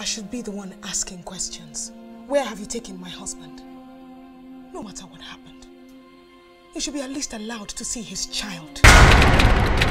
should be the one asking questions. Where have you taken my husband? No matter what happened, he should be at least allowed to see his child.